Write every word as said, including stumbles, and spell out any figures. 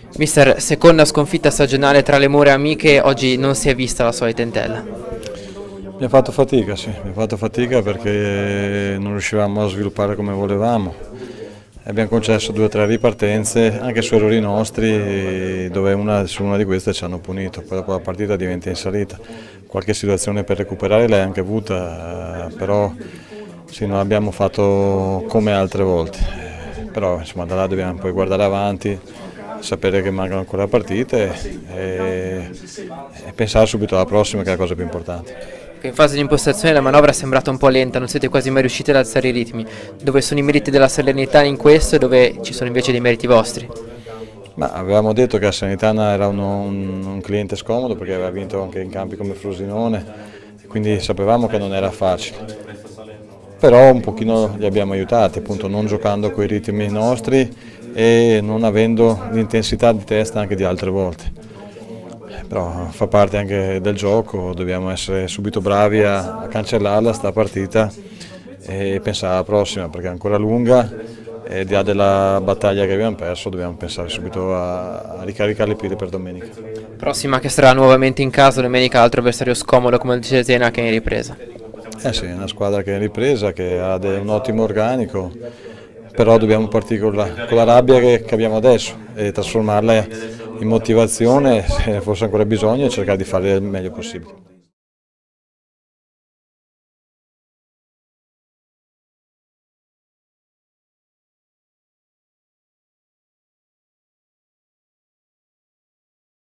Mister, seconda sconfitta stagionale tra le mura amiche, oggi non si è vista la solita entella. Abbiamo fatto fatica, sì, abbiamo fatto fatica perché non riuscivamo a sviluppare come volevamo. Abbiamo concesso due o tre ripartenze, anche su errori nostri, dove una, su una di queste ci hanno punito, poi dopo la partita diventa in salita. Qualche situazione per recuperare l'hai anche avuta, però sì, non abbiamo fatto come altre volte. Però insomma, da là dobbiamo poi guardare avanti, sapere che mancano ancora partite e, e pensare subito alla prossima, che è la cosa più importante. In fase di impostazione la manovra è sembrata un po' lenta, non siete quasi mai riusciti ad alzare i ritmi. Dove sono i meriti della Salernitana in questo e dove ci sono invece dei meriti vostri? Ma avevamo detto che la Salernitana era uno, un, un cliente scomodo perché aveva vinto anche in campi come Frosinone, quindi sapevamo che non era facile. Però un pochino li abbiamo aiutati, appunto non giocando coi ritmi nostri e non avendo l'intensità di testa anche di altre volte. Però fa parte anche del gioco, dobbiamo essere subito bravi a, a cancellarla sta partita e pensare alla prossima perché è ancora lunga e di là della battaglia che abbiamo perso dobbiamo pensare subito a, a ricaricare le pile per domenica. Prossima che sarà nuovamente in casa, domenica altro avversario scomodo come dice Zena, che è in ripresa. Eh sì, è una squadra che è in ripresa, che ha un ottimo organico, però dobbiamo partire con la, con la rabbia che, che abbiamo adesso e trasformarla in motivazione, se fosse ancora bisogno, e cercare di fare il meglio possibile.